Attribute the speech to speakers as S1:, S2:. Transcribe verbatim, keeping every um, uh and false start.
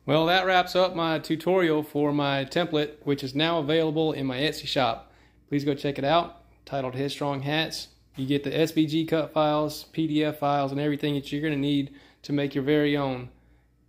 S1: Well, that wraps up my tutorial for my template, which is now available in my Etsy shop. Please go check it out, titled Headstrong Hats. You get the S V G cut files, P D F files, and everything that you're going to need to make your very own